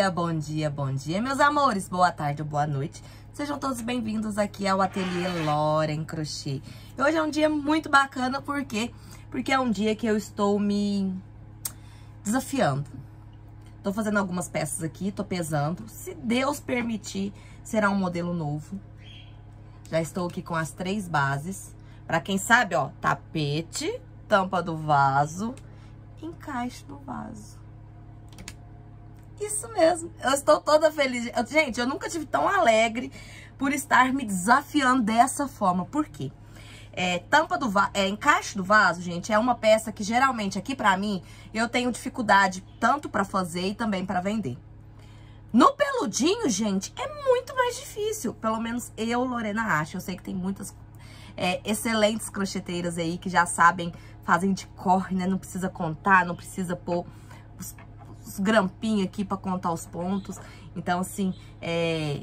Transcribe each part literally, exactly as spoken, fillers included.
dia, bom dia, bom dia, meus amores, boa tarde ou boa noite. Sejam todos bem-vindos aqui ao Ateliê Loren Crochê. E hoje é um dia muito bacana, por quê? Porque é um dia que eu estou me desafiando. Tô fazendo algumas peças aqui, tô pesando. Se Deus permitir, será um modelo novo. Já estou aqui com as três bases. Pra quem sabe, ó, tapete, tampa do vaso, encaixe do vaso. Isso mesmo, eu estou toda feliz. Eu, gente, eu nunca tive tão alegre por estar me desafiando dessa forma. Por quê? É, tampa do vaso, é, encaixe do vaso, gente, é uma peça que geralmente aqui pra mim, eu tenho dificuldade tanto pra fazer e também pra vender. No peludinho, gente, é muito mais difícil. Pelo menos eu, Lorena, acho. Eu sei que tem muitas é, excelentes crocheteiras aí que já sabem, fazem de cor, né? Não precisa contar, não precisa pôr os, os grampinhos aqui pra contar os pontos. Então, assim, é...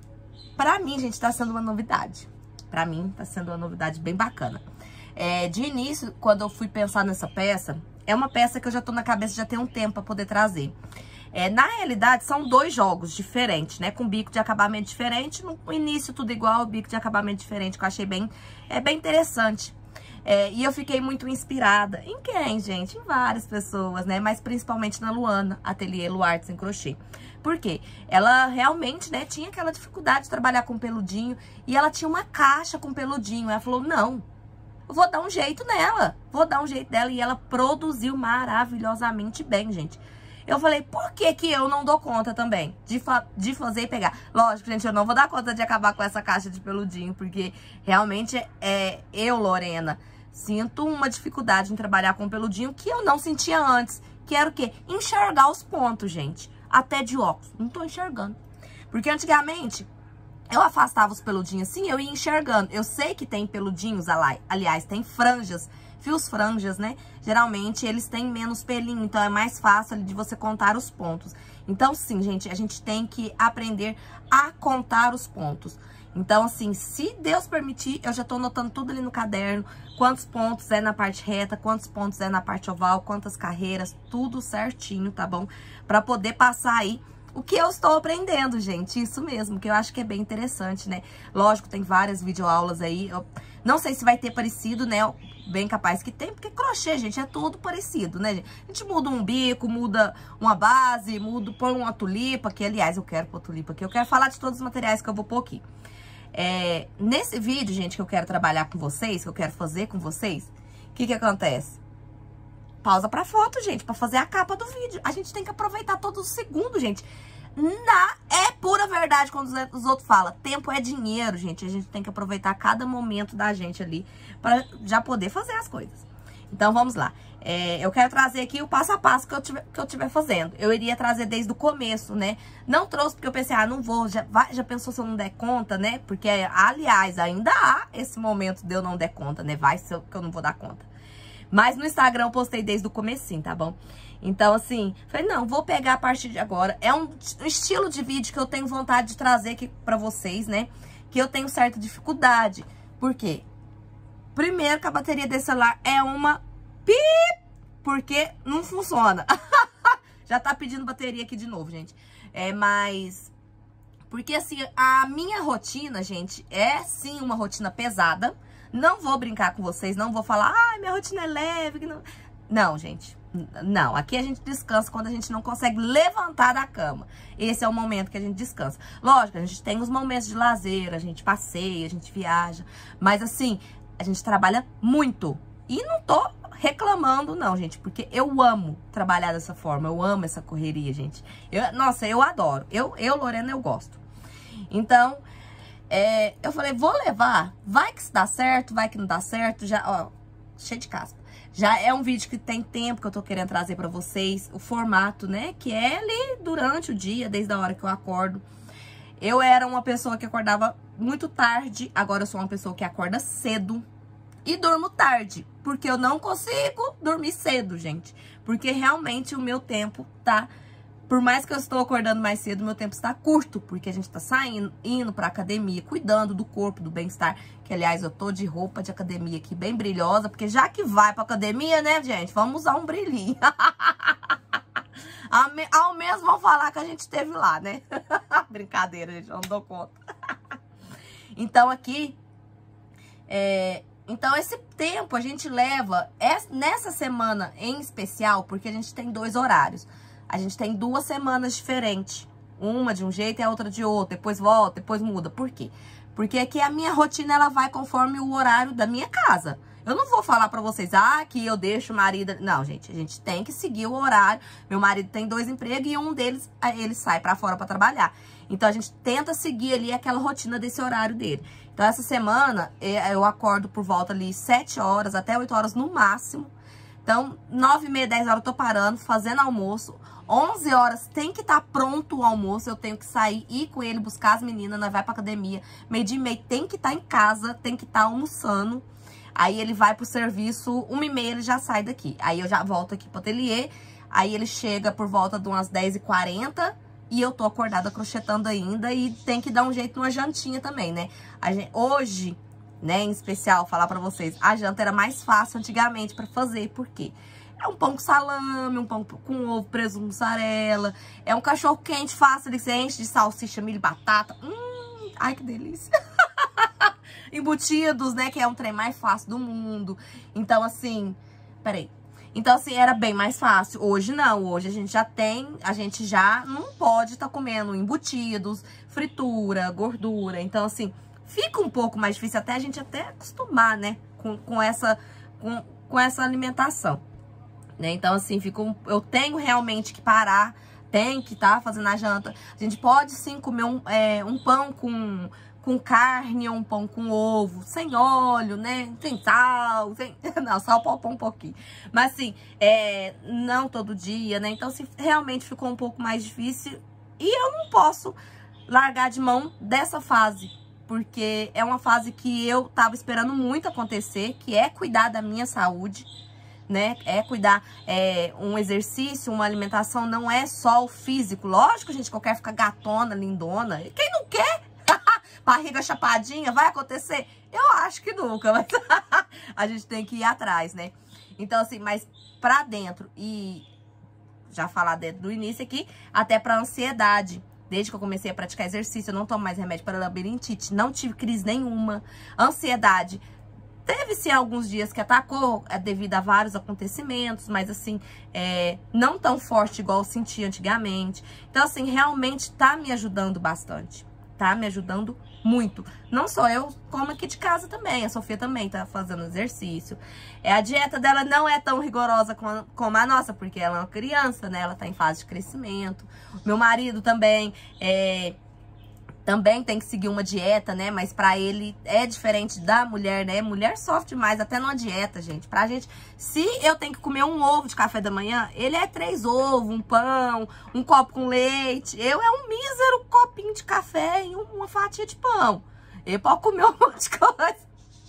pra mim, gente, tá sendo uma novidade. Pra mim, tá sendo uma novidade bem bacana. É, de início, quando eu fui pensar nessa peça, é uma peça que eu já tô na cabeça já tem um tempo pra poder trazer. É, na realidade, são dois jogos diferentes, né? Com bico de acabamento diferente. No início, tudo igual, bico de acabamento diferente, que eu achei bem, é, bem interessante. É, e eu fiquei muito inspirada. Em quem, gente? Em várias pessoas, né? Mas principalmente na Luana, Ateliê Luartes em Crochê. Por quê? Ela realmente, né, tinha aquela dificuldade de trabalhar com peludinho. E ela tinha uma caixa com peludinho. Ela falou, não, eu vou dar um jeito nela. Vou dar um jeito dela. E ela produziu maravilhosamente bem, gente. Eu falei, por que que eu não dou conta também de, fa de fazer e pegar? Lógico, gente, eu não vou dar conta de acabar com essa caixa de peludinho, porque realmente é, eu, Lorena, sinto uma dificuldade em trabalhar com peludinho que eu não sentia antes. Que era o quê? Enxergar os pontos, gente. Até de óculos. Não tô enxergando. Porque antigamente, eu afastava os peludinhos assim, eu ia enxergando. Eu sei que tem peludinhos, aliás, tem franjas, fios franjas, né? Geralmente, eles têm menos pelinho, então é mais fácil ali de você contar os pontos. Então, sim, gente, a gente tem que aprender a contar os pontos. Então, assim, se Deus permitir, eu já tô anotando tudo ali no caderno, quantos pontos é na parte reta, quantos pontos é na parte oval, quantas carreiras, tudo certinho, tá bom? Pra poder passar aí o que eu estou aprendendo, gente, isso mesmo, que eu acho que é bem interessante, né? Lógico, tem várias videoaulas aí, eu não sei se vai ter parecido, né? Bem capaz que tem, porque crochê, gente, é tudo parecido, né, gente? A gente muda um bico, muda uma base, muda, põe uma tulipa, que, aliás, eu quero pôr tulipa aqui. Eu quero falar de todos os materiais que eu vou pôr aqui. É, nesse vídeo, gente, que eu quero trabalhar com vocês, que eu quero fazer com vocês, o que que acontece? Pausa pra foto, gente, pra fazer a capa do vídeo. A gente tem que aproveitar todos os segundos, gente. Na, é pura verdade quando os outros falam. Tempo é dinheiro, gente. A gente tem que aproveitar cada momento da gente ali pra já poder fazer as coisas. Então, vamos lá. É, eu quero trazer aqui o passo a passo que eu, tiver, que eu tiver fazendo. Eu iria trazer desde o começo, né? Não trouxe porque eu pensei, ah, não vou. Já, vai, já pensou se eu não der conta, né? Porque, aliás, ainda há esse momento de eu não der conta, né? Vai ser que eu não vou dar conta. Mas no Instagram eu postei desde o comecinho, tá bom? Então, assim, falei, não, vou pegar a partir de agora. É um, um estilo de vídeo que eu tenho vontade de trazer aqui pra vocês, né? Que eu tenho certa dificuldade. Por quê? Primeiro que a bateria desse celular é uma pip, porque não funciona. Já tá pedindo bateria aqui de novo, gente. É, mas... Porque, assim, a minha rotina, gente, é, sim, uma rotina pesada. Não vou brincar com vocês, não vou falar, ai, minha rotina é leve. Não, não, gente, não. Aqui a gente descansa quando a gente não consegue levantar da cama. Esse é o momento que a gente descansa. Lógico, a gente tem os momentos de lazer, a gente passeia, a gente viaja. Mas, assim, a gente trabalha muito. E não tô reclamando, não, gente, porque eu amo trabalhar dessa forma. Eu amo essa correria, gente. Eu, nossa, eu adoro. Eu, eu, Lorena, eu gosto. Então... É, eu falei, vou levar, vai que se dá certo, vai que não dá certo, já, ó, cheio de caspa. Já é um vídeo que tem tempo que eu tô querendo trazer pra vocês, o formato, né, que é ali durante o dia, desde a hora que eu acordo. Eu era uma pessoa que acordava muito tarde, agora eu sou uma pessoa que acorda cedo e durmo tarde, porque eu não consigo dormir cedo, gente, porque realmente o meu tempo tá... Por mais que eu estou acordando mais cedo, meu tempo está curto, porque a gente está saindo, indo para academia, cuidando do corpo, do bem-estar. Que, aliás, eu tô de roupa de academia aqui, bem brilhosa, porque já que vai para academia, né, gente, vamos usar um brilhinho. Ao menos vão falar que a gente esteve lá, né? Brincadeira, gente, eu não dou conta. Então, aqui... É, então, esse tempo a gente leva... É, nessa semana em especial, porque a gente tem dois horários. A gente tem duas semanas diferentes. Uma de um jeito e a outra de outro. Depois volta, depois muda. Por quê? Porque aqui a minha rotina, ela vai conforme o horário da minha casa. Eu não vou falar pra vocês, ah, que eu deixo o marido... Não, gente, a gente tem que seguir o horário. Meu marido tem dois empregos e um deles, ele sai pra fora pra trabalhar. Então, a gente tenta seguir ali aquela rotina desse horário dele. Então, essa semana, eu acordo por volta ali sete horas, até oito horas no máximo. Então, nove e meia, dez horas eu tô parando, fazendo almoço. onze horas tem que estar tá pronto o almoço, eu tenho que sair, ir com ele, buscar as meninas, nós vai pra academia. Meio dia e meio tem que estar tá em casa, tem que estar tá almoçando. Aí ele vai pro serviço, uma e meia ele já sai daqui. Aí eu já volto aqui pro ateliê, aí ele chega por volta de umas dez e quarenta e eu tô acordada crochetando ainda e tem que dar um jeito numa jantinha também, né? A gente, hoje, né, em especial, falar pra vocês, a janta era mais fácil antigamente pra fazer, por quê? É um pão com salame, um pão com ovo, presunto, mussarela. É um cachorro quente fácil, ele se enche de salsicha, milho e batata. Hum, ai, que delícia. Embutidos, né, que é um trem mais fácil do mundo. Então, assim, peraí. Então, assim, era bem mais fácil. Hoje não, hoje a gente já tem, a gente já não pode estar tá comendo embutidos, fritura, gordura. Então, assim, fica um pouco mais difícil até a gente até acostumar, né, com, com, essa, com, com essa alimentação. Né? Então, assim, fica um, eu tenho realmente que parar, tem que estar tá fazendo a janta. A gente pode, sim, comer um, é, um pão com, com carne ou um pão com ovo, sem óleo, né? Sem sal, sem... Não, sal pode pôr um pouquinho. Mas, assim, é, não todo dia, né? Então, assim, realmente ficou um pouco mais difícil. E eu não posso largar de mão dessa fase, porque é uma fase que eu tava esperando muito acontecer, que é cuidar da minha saúde, né? É cuidar, é, um exercício, uma alimentação, não é só o físico. Lógico, gente, que eu quero ficar gatona, lindona. Quem não quer? Barriga chapadinha, vai acontecer? Eu acho que nunca, mas a gente tem que ir atrás, né? Então, assim, mas pra dentro, e já falar dentro do início aqui, até pra ansiedade. Desde que eu comecei a praticar exercício, eu não tomo mais remédio para labirintite, não tive crise nenhuma. Ansiedade. Teve-se alguns dias que atacou é, devido a vários acontecimentos, mas assim, é, não tão forte igual eu senti antigamente. Então, assim, realmente tá me ajudando bastante. Tá me ajudando muito. Não só eu, como aqui de casa também. A Sofia também tá fazendo exercício. É, a dieta dela não é tão rigorosa como a, como a nossa, porque ela é uma criança, né? Ela tá em fase de crescimento. Meu marido também é... Também tem que seguir uma dieta, né? Mas pra ele é diferente da mulher, né? Mulher sofre mais até numa dieta, gente. Pra gente, se eu tenho que comer um ovo de café da manhã, ele é três ovos, um pão, um copo com leite. Eu é um mísero copinho de café e uma fatia de pão. Ele pode comer um monte de coisa.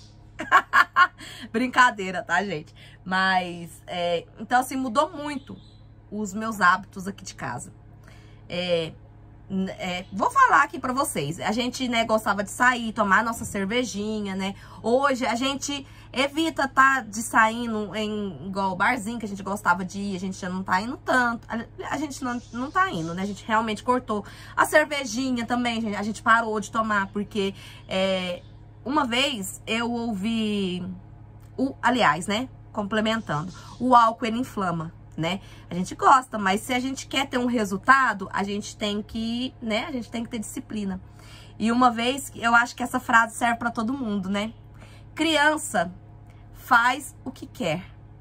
Brincadeira, tá, gente? Mas, é, então assim, mudou muito os meus hábitos aqui de casa. É... É, vou falar aqui pra vocês. A gente, né, gostava de sair, tomar nossa cervejinha, né? Hoje a gente evita tá de sair no, em igual o barzinho que a gente gostava de ir. A gente já não tá indo tanto. A, a gente não, não tá indo, né? A gente realmente cortou. A cervejinha também, gente, a gente parou de tomar. Porque é, uma vez eu ouvi o, aliás, né? Complementando, o álcool ele inflama, né? A gente gosta, mas se a gente quer ter um resultado, a gente tem que, né? A gente tem que ter disciplina. E uma vez, eu acho que essa frase serve pra todo mundo, né? Criança faz o que quer.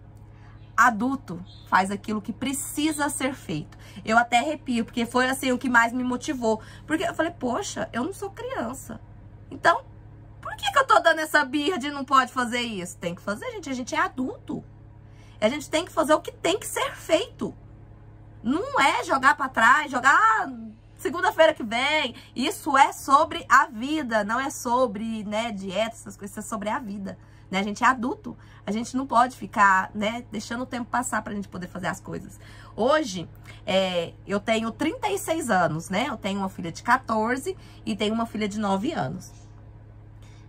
Adulto faz aquilo que precisa ser feito. Eu até arrepio, porque foi assim o que mais me motivou. Porque eu falei, poxa, eu não sou criança. Então, por que que eu tô dando essa birra de não pode fazer isso? Tem que fazer, gente. A gente é adulto. A gente tem que fazer o que tem que ser feito. Não é jogar pra trás, jogar ah, segunda-feira que vem. Isso é sobre a vida, não é sobre, né, dieta, essas coisas, isso é sobre a vida. Né? A gente é adulto, a gente não pode ficar, né, deixando o tempo passar pra gente poder fazer as coisas. Hoje, é, eu tenho trinta e seis anos, né? Eu tenho uma filha de quatorze e tenho uma filha de nove anos.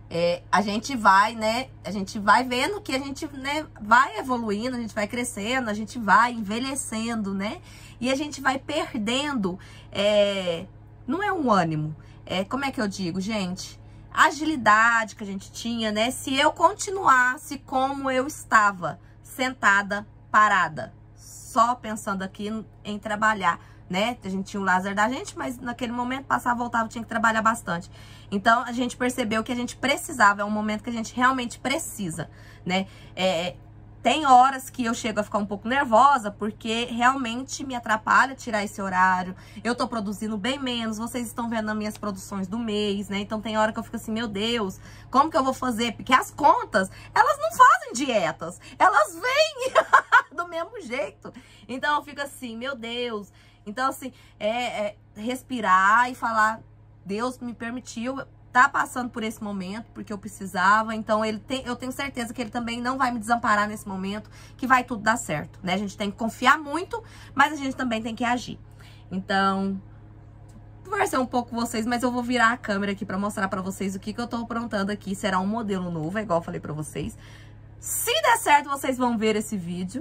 É, a gente vai, né, a gente vai vendo que a gente, né, vai evoluindo, a gente vai crescendo, a gente vai envelhecendo, né, e a gente vai perdendo, é, não é um ânimo, é, como é que eu digo, gente, a agilidade que a gente tinha, né, se eu continuasse como eu estava, sentada, parada, só pensando aqui em, em trabalhar, né, a gente tinha o lazer da gente, mas naquele momento, passava, voltava, tinha que trabalhar bastante. Então, a gente percebeu que a gente precisava, é um momento que a gente realmente precisa, né? É, tem horas que eu chego a ficar um pouco nervosa, porque realmente me atrapalha tirar esse horário. Eu tô produzindo bem menos, vocês estão vendo as minhas produções do mês, né? Então, tem hora que eu fico assim, meu Deus, como que eu vou fazer? Porque as contas, elas não fazem dietas, elas vêm do mesmo jeito. Então, eu fico assim, meu Deus. Então, assim, é, é respirar e falar... Deus me permitiu tá passando por esse momento, porque eu precisava. Então, ele tem, eu tenho certeza que ele também não vai me desamparar nesse momento, que vai tudo dar certo, né? A gente tem que confiar muito, mas a gente também tem que agir. Então, vou conversar um pouco com vocês, mas eu vou virar a câmera aqui pra mostrar pra vocês o que, que eu tô aprontando aqui. Será um modelo novo, é igual eu falei pra vocês. Se der certo, vocês vão ver esse vídeo.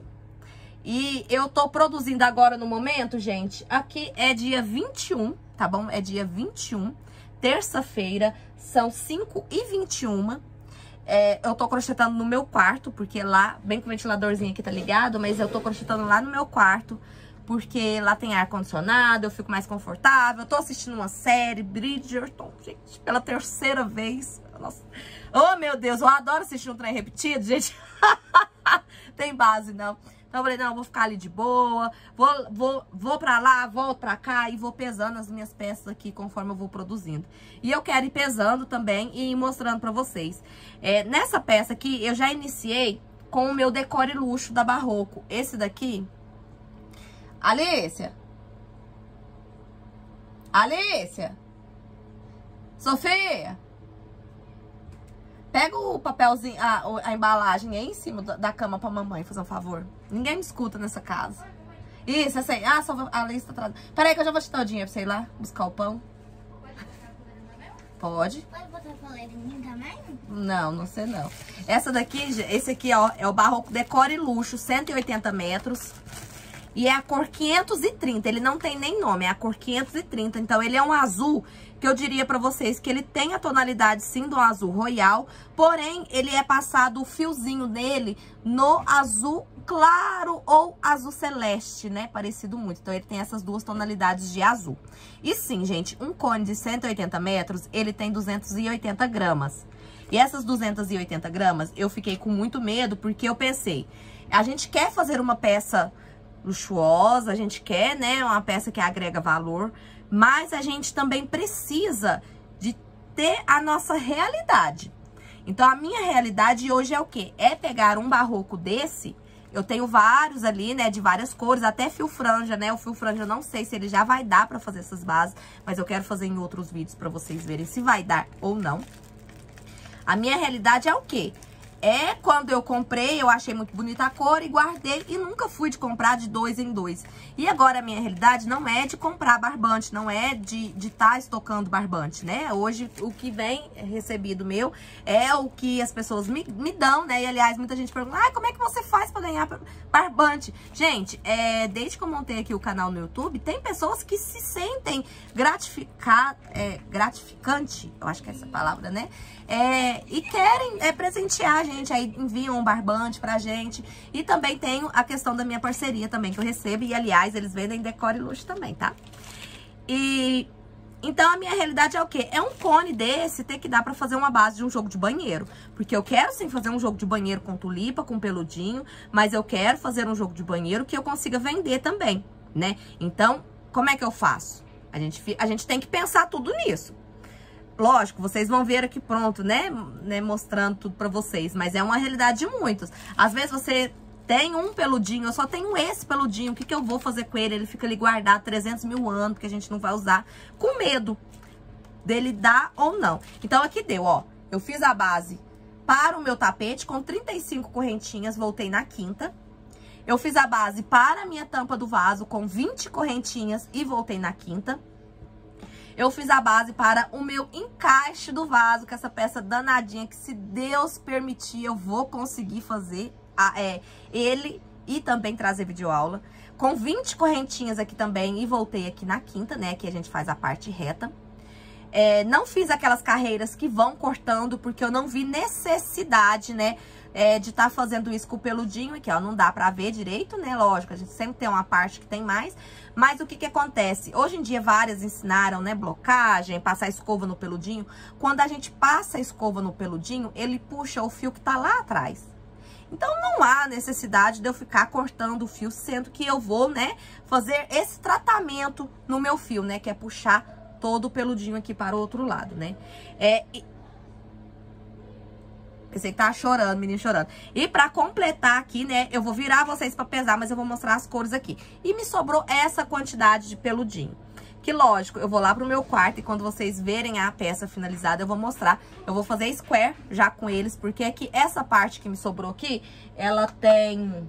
E eu tô produzindo agora no momento, gente, aqui é dia vinte e um, tá bom? É dia vinte e um, terça-feira, são cinco e vinte e uma. É, eu tô crochetando no meu quarto, porque lá, bem que o ventiladorzinho aqui tá ligado, mas eu tô crochetando lá no meu quarto, porque lá tem ar-condicionado, eu fico mais confortável. Eu tô assistindo uma série, Bridgerton, gente, pela terceira vez. Nossa. Oh, meu Deus, eu adoro assistir um trem repetido, gente. Tem base, não. Então, eu falei, não, eu vou ficar ali de boa, vou, vou, vou pra lá, volto pra cá e vou pesando as minhas peças aqui conforme eu vou produzindo. E eu quero ir pesando também e ir mostrando pra vocês. É, nessa peça aqui, eu já iniciei com o meu Decore Luxo da Barroco. Esse daqui... Alícia! Alícia! Sofia! Pega o papelzinho, a, a embalagem aí em cima da, da cama pra mamãe, fazer um favor. Ninguém me escuta nessa casa. Isso, essa aí. Ah, só a Alice tá atrasada. Peraí que eu já vou te dar o dinheiro pra você ir lá buscar o pão. Pode. Pode botar coleirinha também? Não, não sei não. Essa daqui, esse aqui, ó, é o Barroco Decore Luxo, cento e oitenta metros. E é a cor quinhentos e trinta, ele não tem nem nome, é a cor quinhentos e trinta. Então, ele é um azul que eu diria pra vocês que ele tem a tonalidade, sim, do azul royal. Porém, ele é passado o fiozinho dele no azul claro ou azul celeste, né? Parecido muito. Então, ele tem essas duas tonalidades de azul. E sim, gente, um cone de cento e oitenta metros, ele tem duzentos e oitenta gramas. E essas duzentas e oitenta gramas, eu fiquei com muito medo, porque eu pensei, a gente quer fazer uma peça luxuosa, a gente quer, né, uma peça que agrega valor, mas a gente também precisa de ter a nossa realidade. Então, a minha realidade hoje é o quê? É pegar um barroco desse, eu tenho vários ali, né, de várias cores, até fio franja, né, o fio franja eu não sei se ele já vai dar pra fazer essas bases, mas eu quero fazer em outros vídeos pra vocês verem se vai dar ou não. A minha realidade é o quê? É quando eu comprei, eu achei muito bonita a cor e guardei e nunca fui de comprar de dois em dois. E agora a minha realidade não é de comprar barbante, não é de estar de tá estocando barbante, né? Hoje o que vem recebido meu é o que as pessoas me, me dão, né? E aliás, muita gente pergunta, ah, como é que você faz pra ganhar barbante? Gente, é, desde que eu montei aqui o canal no YouTube, tem pessoas que se sentem gratificar, é, gratificante, eu acho que é essa palavra, né? É, e querem é, presentear a gente, aí enviam um barbante pra gente. E também tenho a questão da minha parceria também, que eu recebo. E, aliás, eles vendem Decore Luxo também, tá? E então, a minha realidade é o quê? É um cone desse ter que dar pra fazer uma base de um jogo de banheiro. Porque eu quero, sim, fazer um jogo de banheiro com tulipa, com peludinho. Mas eu quero fazer um jogo de banheiro que eu consiga vender também, né? Então, como é que eu faço? A gente, a gente tem que pensar tudo nisso. Lógico, vocês vão ver aqui pronto, né, né, mostrando tudo pra vocês, mas é uma realidade de muitos. Às vezes você tem um peludinho, eu só tenho esse peludinho, o que que eu vou fazer com ele? Ele fica ali guardado trezentos mil anos, porque a gente não vai usar, com medo dele dar ou não. Então aqui deu, ó, eu fiz a base para o meu tapete com trinta e cinco correntinhas, voltei na quinta. Eu fiz a base para a minha tampa do vaso com vinte correntinhas e voltei na quinta. eu fiz a base para o meu encaixe do vaso, com essa peça danadinha, que se Deus permitir, eu vou conseguir fazer a, é, ele e também trazer videoaula. Com vinte correntinhas aqui também, e voltei aqui na quinta, né, que a gente faz a parte reta. É, não fiz aquelas carreiras que vão cortando, porque eu não vi necessidade, né, é, de estar tá fazendo isso com o peludinho aqui, ó. Não dá pra ver direito, né, lógico, a gente sempre tem uma parte que tem mais. Mas o que que acontece? Hoje em dia, várias ensinaram, né, blocagem, passar escova no peludinho. Quando a gente passa a escova no peludinho, ele puxa o fio que tá lá atrás. Então, não há necessidade de eu ficar cortando o fio, sendo que eu vou, né, fazer esse tratamento no meu fio, né, que é puxar todo o peludinho aqui para o outro lado, né? É... E... Pensei que tava chorando, menino chorando. E pra completar aqui, né, eu vou virar vocês pra pesar, mas eu vou mostrar as cores aqui. E me sobrou essa quantidade de peludinho. Que lógico, eu vou lá pro meu quarto e quando vocês verem a peça finalizada, eu vou mostrar. Eu vou fazer square já com eles, porque é que essa parte que me sobrou aqui, ela tem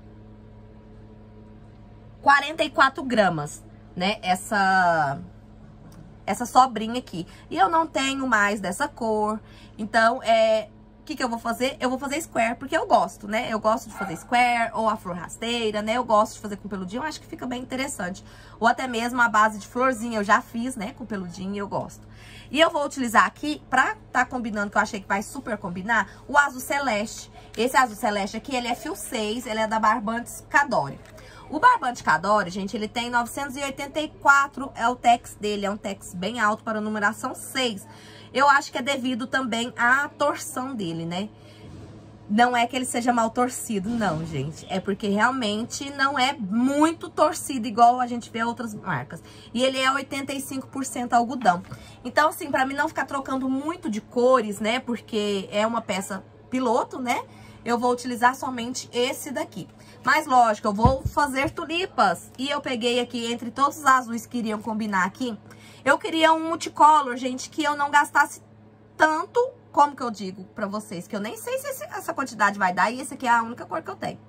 quarenta e quatro gramas, né, essa... essa sobrinha aqui. E eu não tenho mais dessa cor. Então, é... o que que eu vou fazer? Eu vou fazer square, porque eu gosto, né? Eu gosto de fazer square, ou a flor rasteira, né? Eu gosto de fazer com peludinho, eu acho que fica bem interessante. Ou até mesmo a base de florzinha, eu já fiz, né? Com peludinho e eu gosto. E eu vou utilizar aqui, pra tá combinando, que eu achei que vai super combinar, o azul celeste. Esse azul celeste aqui, ele é fio seis, ele é da Barbantes Cadore. O Barbante Cadore, gente, ele tem novecentos e oitenta e quatro, é o tex dele, é um tex bem alto para a numeração seis. Eu acho que é devido também à torção dele, né? Não é que ele seja mal torcido, não, gente. É porque realmente não é muito torcido, igual a gente vê outras marcas. E ele é oitenta e cinco por cento algodão. Então, assim, pra mim não ficar trocando muito de cores, né? Porque é uma peça piloto, né? Eu vou utilizar somente esse daqui. Mas, lógico, eu vou fazer tulipas. E eu peguei aqui, entre todos os azuis que iriam combinar aqui, eu queria um multicolor, gente, que eu não gastasse tanto, como que eu digo pra vocês, que eu nem sei se esse, essa quantidade vai dar, e esse aqui é a única cor que eu tenho.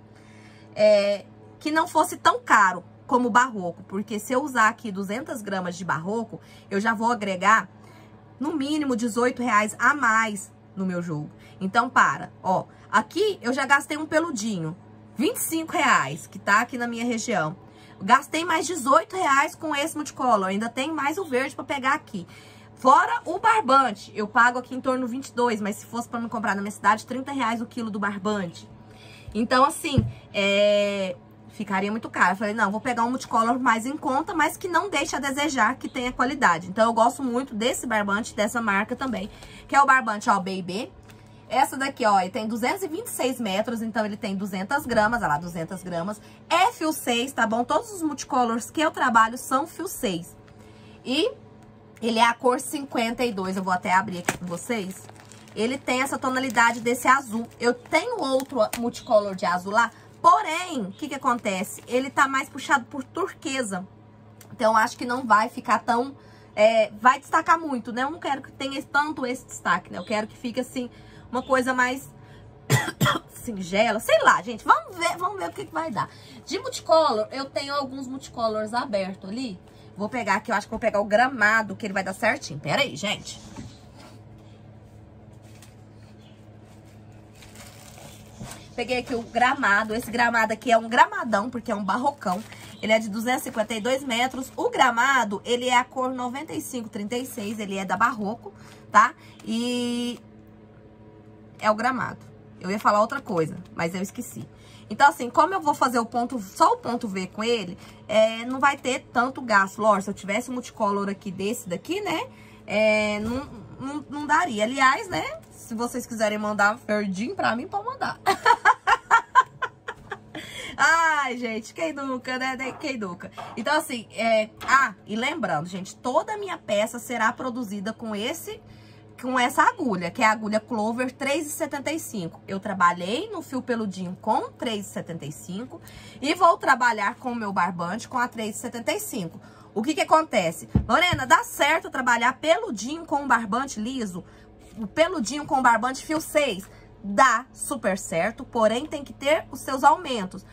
É, que não fosse tão caro como o barroco, porque se eu usar aqui duzentas gramas de barroco, eu já vou agregar, no mínimo, dezoito reais a mais no meu jogo. Então, para, ó, aqui eu já gastei um peludinho, vinte e cinco reais, que tá aqui na minha região. Gastei mais dezoito reais com esse multicolor, ainda tem mais o verde pra pegar aqui. Fora o barbante, eu pago aqui em torno de vinte e dois, mas se fosse pra me comprar na minha cidade, trinta reais o quilo do barbante. Então, assim, é... ficaria muito caro. Eu falei, não, vou pegar um multicolor mais em conta, mas que não deixe a desejar, que tenha qualidade. Então, eu gosto muito desse barbante, dessa marca também, que é o barbante All Baby. Essa daqui, ó, ele tem duzentos e vinte e seis metros, então ele tem duzentas gramas, olha lá, duzentas gramas. É fio seis, tá bom? Todos os multicolors que eu trabalho são fio seis. E ele é a cor cinquenta e dois, eu vou até abrir aqui com vocês. Ele tem essa tonalidade desse azul. Eu tenho outro multicolor de azul lá, porém, o que que acontece? Ele tá mais puxado por turquesa. Então, acho que não vai ficar tão... É, vai destacar muito, né? Eu não quero que tenha tanto esse destaque, né? Eu quero que fique assim... uma coisa mais singela, sei lá, gente. Vamos ver, vamos ver o que, que vai dar. De multicolor, eu tenho alguns multicolors abertos ali. Vou pegar aqui, eu acho que vou pegar o gramado, que ele vai dar certinho. Pera aí, gente. Peguei aqui o gramado. Esse gramado aqui é um gramadão, porque é um barrocão. Ele é de duzentos e cinquenta e dois metros. O gramado, ele é a cor noventa e cinco trinta e seis. Ele é da Barroco, tá? E... é o gramado. Eu ia falar outra coisa, mas eu esqueci. Então, assim, como eu vou fazer o ponto, só o ponto V com ele, é, não vai ter tanto gasto. Lógico, se eu tivesse um multicolor aqui desse daqui, né, é, não, não, não daria. Aliás, né, se vocês quiserem mandar verdinho pra mim, pode mandar. Ai, gente, quem nunca, né? Quem nunca? Então, assim, é... ah, e lembrando, gente, toda a minha peça será produzida com esse... com essa agulha, que é a agulha Clover três e setenta e cinco. Eu trabalhei no fio peludinho com três e setenta e cinco e vou trabalhar com o meu barbante com a três e setenta e cinco. O que que acontece? Lorena, dá certo trabalhar peludinho com o barbante liso? O peludinho com o barbante fio seis? Dá super certo, porém tem que ter os seus aumentos.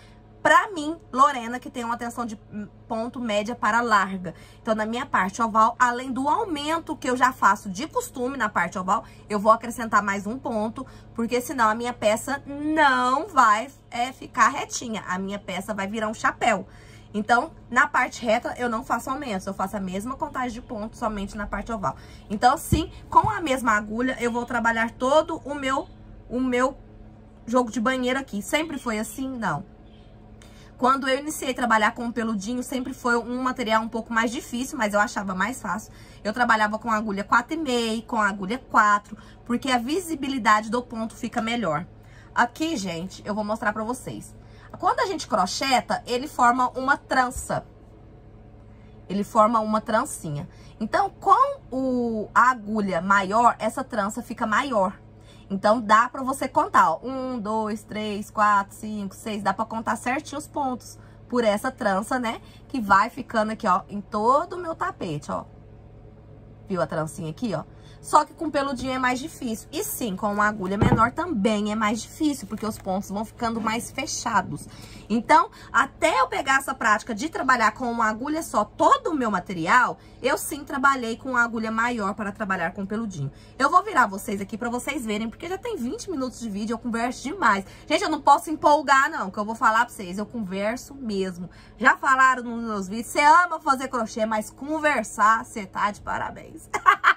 Pra mim, Lorena, que tem uma tensão de ponto média para larga. Então, na minha parte oval, além do aumento que eu já faço de costume na parte oval, eu vou acrescentar mais um ponto, porque senão a minha peça não vai é, ficar retinha. A minha peça vai virar um chapéu. Então, na parte reta, eu não faço aumentos. Eu faço a mesma contagem de pontos somente na parte oval. Então, sim, com a mesma agulha, eu vou trabalhar todo o meu, o meu jogo de banheiro aqui. Sempre foi assim? Não. Quando eu iniciei a trabalhar com o peludinho, sempre foi um material um pouco mais difícil, mas eu achava mais fácil. Eu trabalhava com a agulha quatro e meio, com a agulha quatro, porque a visibilidade do ponto fica melhor. Aqui, gente, eu vou mostrar pra vocês. Quando a gente crocheta, ele forma uma trança. Ele forma uma trancinha. Então, com o, a agulha maior, essa trança fica maior. Então, dá pra você contar, ó. Um, dois, três, quatro, cinco, seis. Dá pra contar certinho os pontos por essa trança, né? Que vai ficando aqui, ó, em todo o meu tapete, ó. Viu a trancinha aqui, ó? Só que com peludinho é mais difícil. E sim, com uma agulha menor também é mais difícil, porque os pontos vão ficando mais fechados. Então, até eu pegar essa prática de trabalhar com uma agulha só todo o meu material, eu sim trabalhei com uma agulha maior para trabalhar com peludinho. Eu vou virar vocês aqui para vocês verem, porque já tem vinte minutos de vídeo, eu converso demais. Gente, eu não posso empolgar não, que eu vou falar para vocês, eu converso mesmo. Já falaram nos meus vídeos, você ama fazer crochê, mas conversar, você tá de parabéns.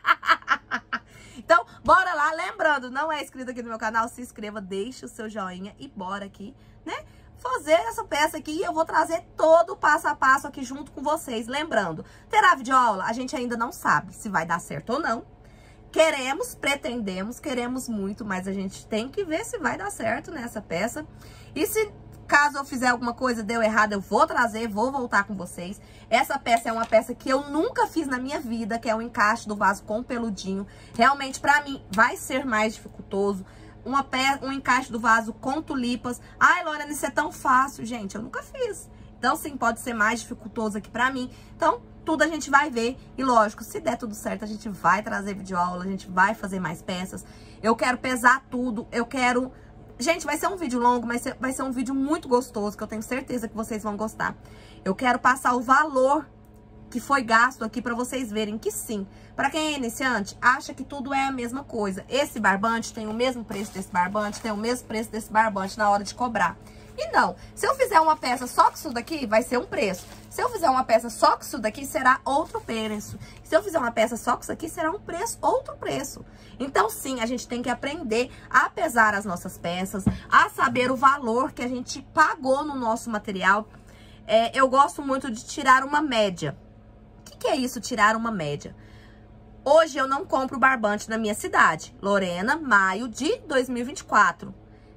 Então, bora lá. Lembrando, não é inscrito aqui no meu canal, se inscreva, deixe o seu joinha e bora aqui, né? Fazer essa peça aqui e eu vou trazer todo o passo a passo aqui junto com vocês. Lembrando, terá videoaula? A gente ainda não sabe se vai dar certo ou não. Queremos, pretendemos, queremos muito, mas a gente tem que ver se vai dar certo nessa peça. E se... caso eu fizer alguma coisa, deu errado, eu vou trazer, vou voltar com vocês. Essa peça é uma peça que eu nunca fiz na minha vida, que é o encaixe do vaso com peludinho. Realmente, pra mim, vai ser mais dificultoso. Uma pe... Um encaixe do vaso com tulipas. Ai, Lorena, isso é tão fácil. Gente, eu nunca fiz. Então, sim, pode ser mais dificultoso aqui pra mim. Então, tudo a gente vai ver. E, lógico, se der tudo certo, a gente vai trazer videoaula, a gente vai fazer mais peças. Eu quero pesar tudo, eu quero... Gente, vai ser um vídeo longo, mas vai ser um vídeo muito gostoso, que eu tenho certeza que vocês vão gostar. Eu quero passar o valor que foi gasto aqui pra vocês verem que sim. Pra quem é iniciante, acha que tudo é a mesma coisa. Esse barbante tem o mesmo preço desse barbante, tem o mesmo preço desse barbante na hora de cobrar. E não, se eu fizer uma peça só com isso daqui, vai ser um preço. Se eu fizer uma peça só com isso daqui, será outro preço. Se eu fizer uma peça só com isso aqui, será um preço, outro preço. Então, sim, a gente tem que aprender a pesar as nossas peças, a saber o valor que a gente pagou no nosso material. É, eu gosto muito de tirar uma média. O que, que é isso, tirar uma média? Hoje eu não compro barbante na minha cidade. Lorena, maio de dois mil e vinte e quatro.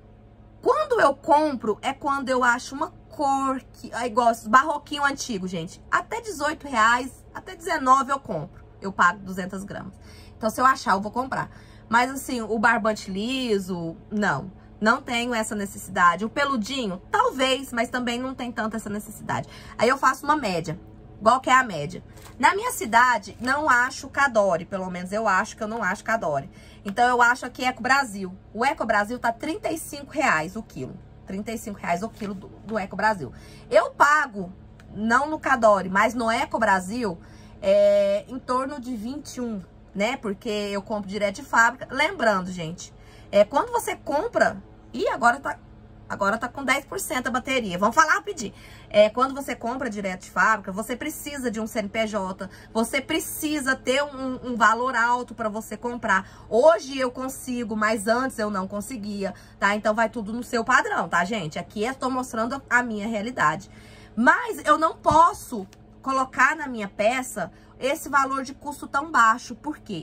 Quando eu compro, é quando eu acho uma cor que... É igual barroquinho antigo, gente. Até dezoito reais, até dezenove eu compro. Eu pago duzentas gramas. Então, se eu achar, eu vou comprar. Mas, assim, o barbante liso, não. Não tenho essa necessidade. O peludinho, talvez, mas também não tem tanta essa necessidade. Aí eu faço uma média. Igual que é a média. Na minha cidade, não acho Cadore. Pelo menos eu acho que eu não acho Cadore. Então, eu acho aqui Eco Brasil. O Eco Brasil tá trinta e cinco reais o quilo. trinta e cinco reais o quilo do, do Eco Brasil. Eu pago, não no Cadore, mas no Eco Brasil, é, em torno de vinte e um, né? Porque eu compro direto de fábrica. Lembrando, gente, é, quando você compra... Ih, agora tá... Agora tá com dez por cento a bateria. Vamos falar rapidinho. É, quando você compra direto de fábrica, você precisa de um C N P J. Você precisa ter um, um valor alto para você comprar. Hoje eu consigo, mas antes eu não conseguia, tá? Então vai tudo no seu padrão, tá, gente? Aqui eu tô mostrando a minha realidade. Mas eu não posso colocar na minha peça esse valor de custo tão baixo. Por quê?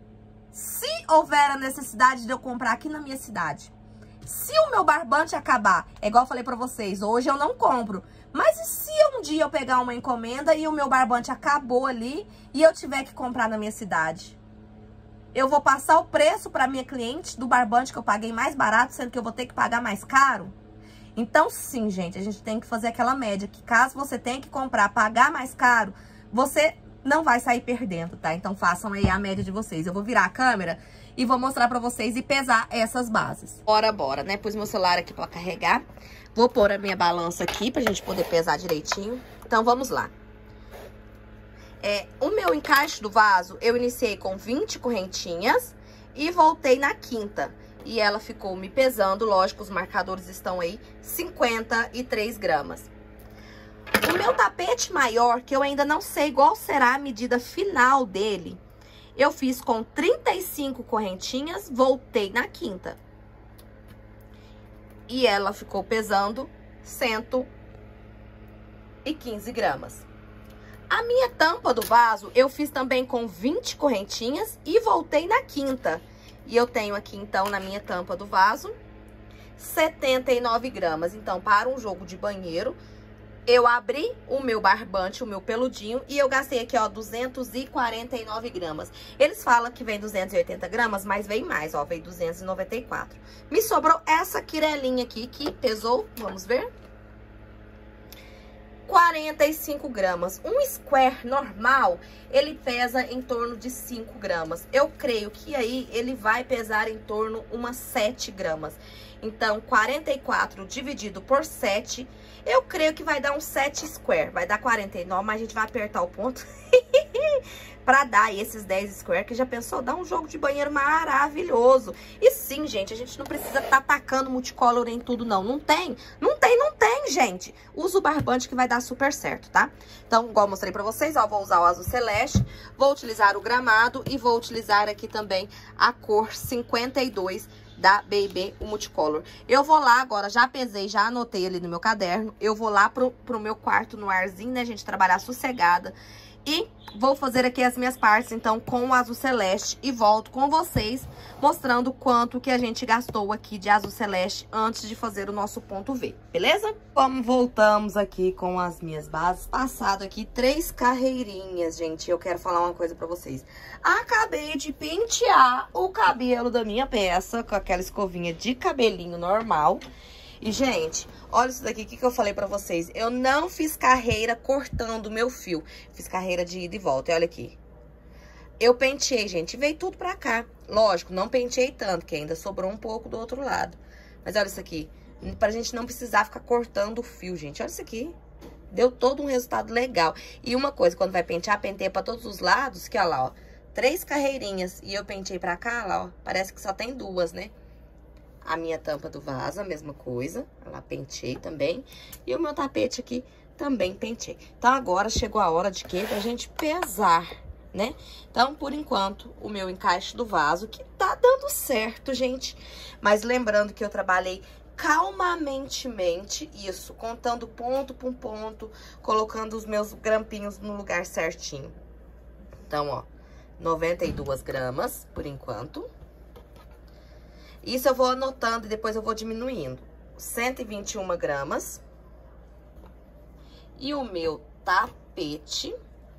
Se houver a necessidade de eu comprar aqui na minha cidade... Se o meu barbante acabar, é igual eu falei pra vocês, hoje eu não compro. Mas e se um dia eu pegar uma encomenda e o meu barbante acabou ali e eu tiver que comprar na minha cidade? Eu vou passar o preço pra minha cliente do barbante que eu paguei mais barato, sendo que eu vou ter que pagar mais caro? Então, sim, gente, a gente tem que fazer aquela média, que caso você tenha que comprar, pagar mais caro, você não vai sair perdendo, tá? Então, façam aí a média de vocês. Eu vou virar a câmera... E vou mostrar pra vocês e pesar essas bases. Bora, bora, né? Pus meu celular aqui pra carregar. Vou pôr a minha balança aqui pra gente poder pesar direitinho. Então, vamos lá. É, o meu encaixe do vaso, eu iniciei com vinte correntinhas e voltei na quinta. E ela ficou me pesando, lógico, os marcadores estão aí, cinquenta e três gramas. O meu tapete maior, que eu ainda não sei qual será a medida final dele, eu fiz com trinta e cinco correntinhas, voltei na quinta. E ela ficou pesando cento e quinze gramas. A minha tampa do vaso, eu fiz também com vinte correntinhas e voltei na quinta. E eu tenho aqui, então, na minha tampa do vaso, setenta e nove gramas. Então, para um jogo de banheiro, eu abri o meu barbante, o meu peludinho, e eu gastei aqui, ó, duzentos e quarenta e nove gramas. Eles falam que vem duzentos e oitenta gramas, mas vem mais, ó, vem duzentos e noventa e quatro. Me sobrou essa quirelinha aqui, que pesou, vamos ver, quarenta e cinco gramas. Um square normal, ele pesa em torno de cinco gramas. Eu creio que aí ele vai pesar em torno umas sete gramas. Então, quarenta e quatro dividido por sete, eu creio que vai dar um sete square. Vai dar quarenta e nove, mas a gente vai apertar o ponto pra dar aí esses dez square, que já pensou, dá um jogo de banheiro maravilhoso. E sim, gente, a gente não precisa estar tá tacando multicolor em tudo, não. Não tem, não tem, não tem, gente. Usa o barbante que vai dar super certo, tá? Então, igual eu mostrei pra vocês, ó, vou usar o azul celeste, vou utilizar o gramado e vou utilizar aqui também a cor cinquenta e dois da B e B, o multicolor. Eu vou lá agora, já pesei, já anotei ali no meu caderno, eu vou lá pro, pro meu quarto no arzinho, né, gente, trabalhar sossegada. E vou fazer aqui as minhas partes, então, com o azul celeste e volto com vocês, mostrando quanto que a gente gastou aqui de azul celeste antes de fazer o nosso ponto V, beleza? Como voltamos aqui com as minhas bases, passado aqui três carreirinhas, gente, eu quero falar uma coisa pra vocês. Acabei de pentear o cabelo da minha peça com aquela escovinha de cabelinho normal. E, gente, olha isso daqui, o que, que eu falei pra vocês? Eu não fiz carreira cortando o meu fio. Fiz carreira de ida e volta, e olha aqui. Eu penteei, gente, veio tudo pra cá. Lógico, não penteei tanto, que ainda sobrou um pouco do outro lado. Mas olha isso aqui, pra gente não precisar ficar cortando o fio, gente. Olha isso aqui. Deu todo um resultado legal. E uma coisa, quando vai pentear, penteia pra todos os lados, que olha lá, ó. Três carreirinhas, e eu pentei pra cá, lá, ó. Parece que só tem duas, né? A minha tampa do vaso, a mesma coisa. Ela pentei também. E o meu tapete aqui também pentei. Então, agora chegou a hora de quê? Da gente pesar, né? Então, por enquanto, o meu encaixe do vaso, que tá dando certo, gente. Mas lembrando que eu trabalhei calmamentemente, isso, contando ponto por ponto, colocando os meus grampinhos no lugar certinho. Então, ó, noventa e duas gramas, por enquanto. Isso eu vou anotando e depois eu vou diminuindo. cento e vinte e uma gramas. E o meu tapete,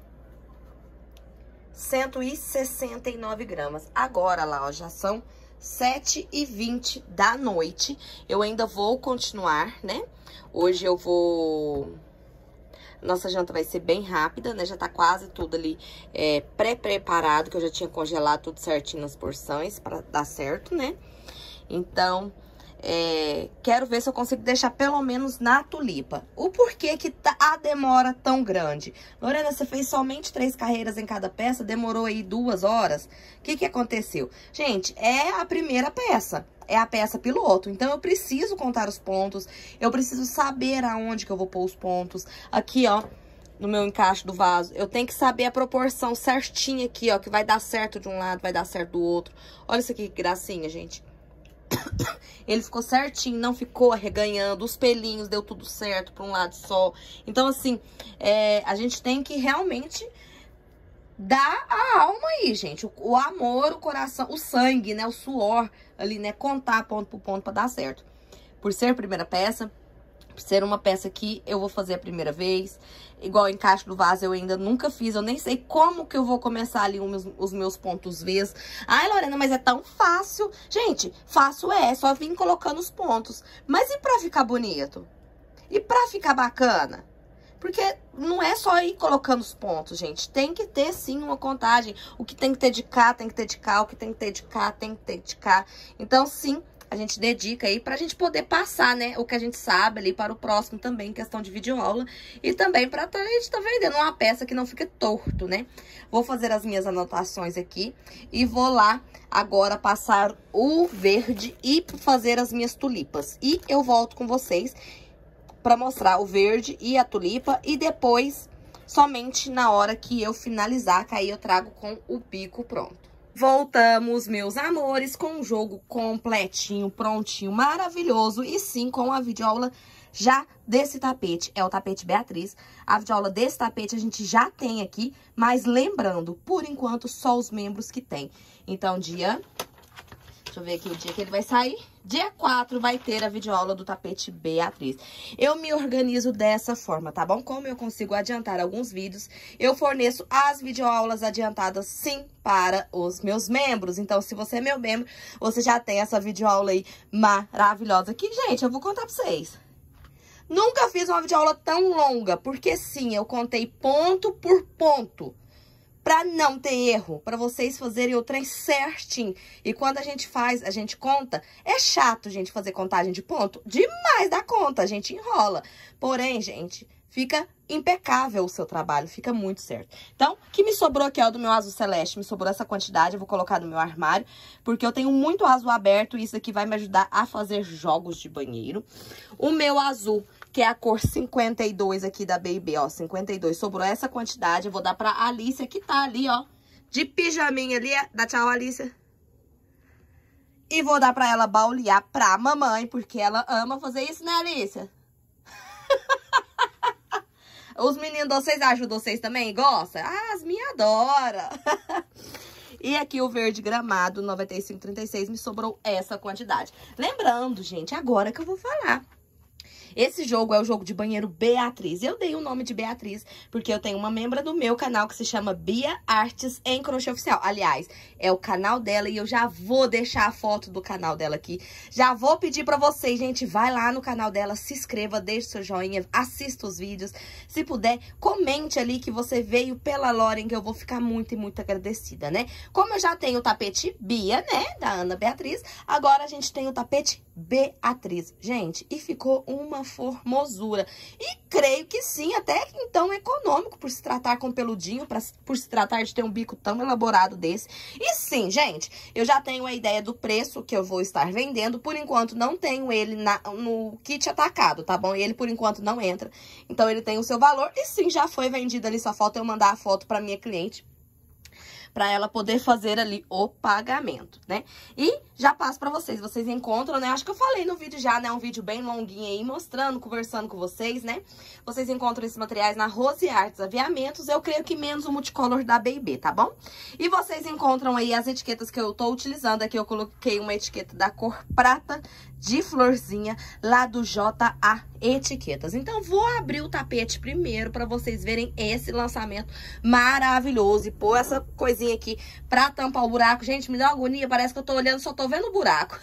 cento e sessenta e nove gramas. Agora lá, ó, já são sete e vinte da noite. Eu ainda vou continuar, né? Hoje eu vou... Nossa janta vai ser bem rápida, né? Já tá quase tudo ali é, pré-preparado, que eu já tinha congelado tudo certinho nas porções pra dar certo, né? Então, é, quero ver se eu consigo deixar pelo menos na tulipa. O porquê que tá a demora tão grande? Lorena, você fez somente três carreiras em cada peça, demorou aí duas horas. O que que aconteceu? Gente, é a primeira peça. É a peça piloto, então eu preciso contar os pontos, eu preciso saber aonde que eu vou pôr os pontos. Aqui, ó, no meu encaixe do vaso, eu tenho que saber a proporção certinha aqui, ó, que vai dar certo de um lado, vai dar certo do outro. Olha isso aqui, que gracinha, gente. Ele ficou certinho, não ficou arreganhando, os pelinhos deu tudo certo pra um lado só. Então, assim, é, a gente tem que realmente dar a alma aí, gente. O, o amor, o coração, o sangue, né? O suor ali, né? Contar ponto por ponto pra dar certo. Por ser a primeira peça, por ser uma peça que eu vou fazer a primeira vez. Igual o encaixe do vaso eu ainda nunca fiz. Eu nem sei como que eu vou começar ali os meus, os meus pontos V's. Ai, Lorena, mas é tão fácil. Gente, fácil é, é só vir colocando os pontos. Mas e pra ficar bonito? E pra ficar bacana? Porque não é só ir colocando os pontos, gente. Tem que ter, sim, uma contagem. O que tem que ter de cá, tem que ter de cá. O que tem que ter de cá, tem que ter de cá. Então, sim, a gente dedica aí pra gente poder passar, né, o que a gente sabe ali para o próximo também, em questão de videoaula. E também pra a gente tá vendendo uma peça que não fica torto, né? Vou fazer as minhas anotações aqui e vou lá agora passar o verde e fazer as minhas tulipas. E eu volto com vocês pra mostrar o verde e a tulipa e depois somente na hora que eu finalizar, que aí eu trago com o bico pronto. Voltamos, meus amores, com o jogo completinho, prontinho, maravilhoso. E sim, com a videoaula já desse tapete. É o tapete Beatriz. A videoaula desse tapete a gente já tem aqui, mas lembrando, por enquanto, só os membros que tem. Então, dia... Deixa eu ver aqui o dia que ele vai sair. Dia quatro vai ter a videoaula do tapete Beatriz. Eu me organizo dessa forma, tá bom? Como eu consigo adiantar alguns vídeos, eu forneço as videoaulas adiantadas, sim, para os meus membros. Então, se você é meu membro, você já tem essa videoaula aí maravilhosa. Que, gente, eu vou contar pra vocês. Nunca fiz uma videoaula tão longa, porque sim, eu contei ponto por ponto. Pra não ter erro, pra vocês fazerem o trem certinho. E quando a gente faz, a gente conta, é chato, gente, fazer contagem de ponto. Demais da conta, a gente enrola. Porém, gente, fica impecável o seu trabalho, fica muito certo. Então, o que me sobrou aqui, ó, do meu azul celeste, me sobrou essa quantidade, eu vou colocar no meu armário, porque eu tenho muito azul aberto e isso aqui vai me ajudar a fazer jogos de banheiro. O meu azul, que é a cor cinquenta e dois aqui da Baby, ó, cinquenta e dois, sobrou essa quantidade, eu vou dar pra Alicia, que tá ali, ó, de pijaminha ali, dá tchau, Alicia. E vou dar pra ela baulear pra mamãe, porque ela ama fazer isso, né, Alicia? Os meninos de vocês ajudam vocês também? Gostam? Ah, as minhas adoram. E aqui o verde gramado, noventa e cinco trinta e seis, me sobrou essa quantidade. Lembrando, gente, agora que eu vou falar. Esse jogo é o jogo de banheiro Beatriz. Eu dei o nome de Beatriz porque eu tenho uma membra do meu canal que se chama Bia Artes em Crochê Oficial. Aliás, é o canal dela e eu já vou deixar a foto do canal dela aqui. Já vou pedir pra vocês, gente, vai lá no canal dela, se inscreva, deixe seu joinha, assista os vídeos. Se puder, comente ali que você veio pela Lauren, que eu vou ficar muito e muito agradecida, né? Como eu já tenho o tapete Bia, né, da Ana Beatriz, agora a gente tem o tapete Beatriz. Gente, e ficou uma formosura. E creio que sim, até então econômico, por se tratar com peludinho, pra, por se tratar de ter um bico tão elaborado desse. E sim, gente, eu já tenho a ideia do preço que eu vou estar vendendo. Por enquanto, não tenho ele na, no kit atacado, tá bom? Ele, por enquanto, não entra. Então, ele tem o seu valor. E sim, já foi vendido ali, só falta eu mandar a foto pra minha cliente, pra ela poder fazer ali o pagamento, né? E já passo pra vocês, vocês encontram, né? Acho que eu falei no vídeo já, né? Um vídeo bem longuinho aí, mostrando, conversando com vocês, né? Vocês encontram esses materiais na Rose Artes Aviamentos, eu creio que menos o multicolor da Baby, tá bom? E vocês encontram aí as etiquetas que eu tô utilizando. Aqui eu coloquei uma etiqueta da cor prata de florzinha, lá do J A Etiquetas. Então, vou abrir o tapete primeiro pra vocês verem esse lançamento maravilhoso e pôr essa coisinha aqui pra tampar o buraco. Gente, me dá uma agonia, parece que eu tô olhando, só tô vendo o buraco.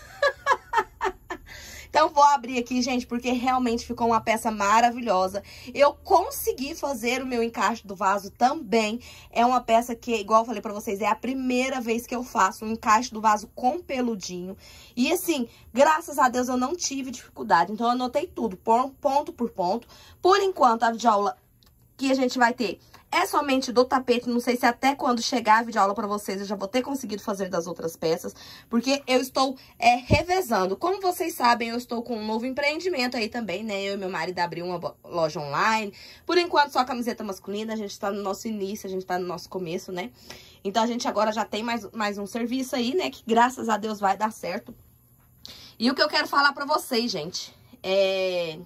Então, vou abrir aqui, gente, porque realmente ficou uma peça maravilhosa. Eu consegui fazer o meu encaixe do vaso também. É uma peça que, igual eu falei pra vocês, é a primeira vez que eu faço um encaixe do vaso com peludinho. E assim, graças a Deus eu não tive dificuldade. Então, eu anotei tudo, ponto por ponto. Por enquanto, a videoaula que a gente vai ter é somente do tapete. Não sei se até quando chegar a videoaula pra vocês eu já vou ter conseguido fazer das outras peças, porque eu estou é, revezando. Como vocês sabem, eu estou com um novo empreendimento aí também, né? Eu e meu marido abrimos uma loja online. Por enquanto, só camiseta masculina. A gente tá no nosso início, a gente tá no nosso começo, né? Então, a gente agora já tem mais, mais um serviço aí, né? Que graças a Deus vai dar certo. E o que eu quero falar pra vocês, gente, é...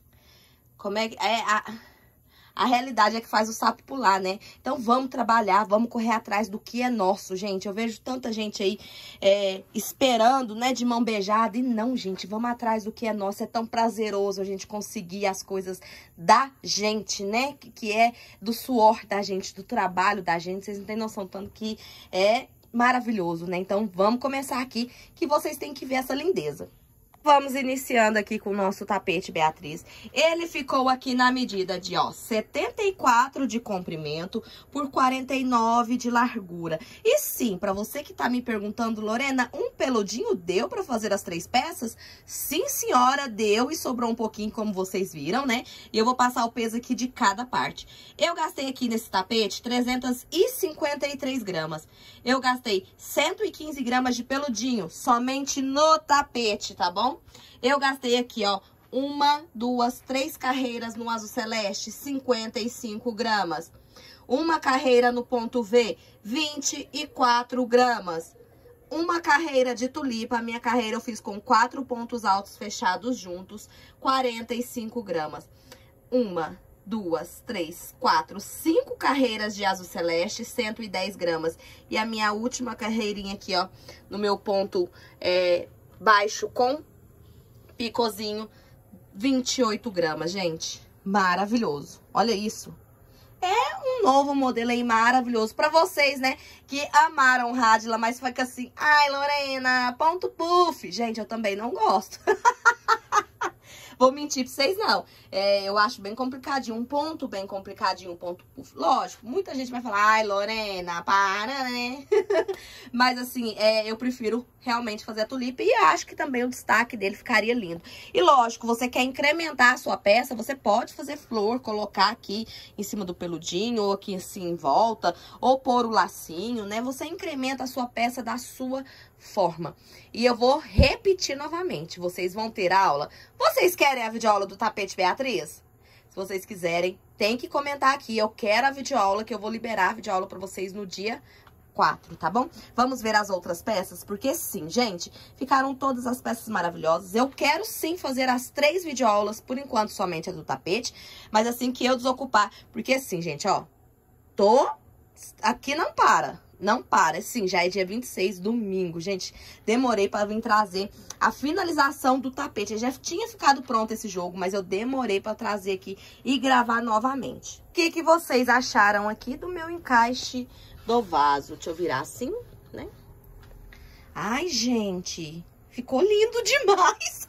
Como é que... É a... A realidade é que faz o sapo pular, né? Então, vamos trabalhar, vamos correr atrás do que é nosso, gente. Eu vejo tanta gente aí é, esperando, né, de mão beijada. E não, gente, vamos atrás do que é nosso. É tão prazeroso a gente conseguir as coisas da gente, né? Que, que é do suor da gente, do trabalho da gente. Vocês não têm noção tanto que é maravilhoso, né? Então, vamos começar aqui, que vocês têm que ver essa lindeza. Vamos iniciando aqui com o nosso tapete Beatriz. Ele ficou aqui na medida de, ó, setenta e quatro de comprimento por quarenta e nove de largura. E sim, pra você que tá me perguntando, Lorena, um peludinho deu pra fazer as três peças? Sim, senhora, deu e sobrou um pouquinho, como vocês viram, né? E eu vou passar o peso aqui de cada parte. Eu gastei aqui nesse tapete trezentas e cinquenta e três gramas. Eu gastei cento e quinze gramas de peludinho, somente no tapete, tá bom? Eu gastei aqui, ó, uma, duas, três carreiras no azul celeste, cinquenta e cinco gramas. Uma carreira no ponto V, vinte e quatro gramas. Uma carreira de tulipa, a minha carreira eu fiz com quatro pontos altos fechados juntos, quarenta e cinco gramas. Uma, duas, três, quatro, cinco carreiras de azul celeste, cento e dez gramas. E a minha última carreirinha aqui, ó, no meu ponto é, baixo com picozinho, vinte e oito gramas, gente. Maravilhoso. Olha isso. É um novo modelo aí maravilhoso pra vocês, né? Que amaram Radila, mas fica assim, ai, Lorena, ponto puff. Gente, eu também não gosto. Vou mentir pra vocês, não. É, eu acho bem complicadinho. Um ponto bem complicadinho, um ponto puff. Lógico, muita gente vai falar, ai, Lorena, para, né? Mas, assim, é, eu prefiro realmente fazer a tulipa e acho que também o destaque dele ficaria lindo. E, lógico, você quer incrementar a sua peça, você pode fazer flor, colocar aqui em cima do peludinho, ou aqui assim em volta, ou pôr o lacinho, né? Você incrementa a sua peça da sua forma. E eu vou repetir novamente, vocês vão ter aula. Vocês querem a videoaula do tapete Beatriz? Se vocês quiserem, tem que comentar aqui, eu quero a videoaula, que eu vou liberar a videoaula pra vocês no dia quatro, tá bom? Vamos ver as outras peças, porque sim, gente, ficaram todas as peças maravilhosas. Eu quero sim fazer as três videoaulas, por enquanto somente a do tapete, mas assim que eu desocupar, porque sim, gente, ó, tô... aqui não para. Não para, sim, já é dia vinte e seis, domingo, gente. Demorei pra vir trazer a finalização do tapete. Já tinha ficado pronto esse jogo, mas eu demorei pra trazer aqui e gravar novamente. O que que vocês acharam aqui do meu encaixe do vaso? Deixa eu virar assim, né? Ai, gente, ficou lindo demais.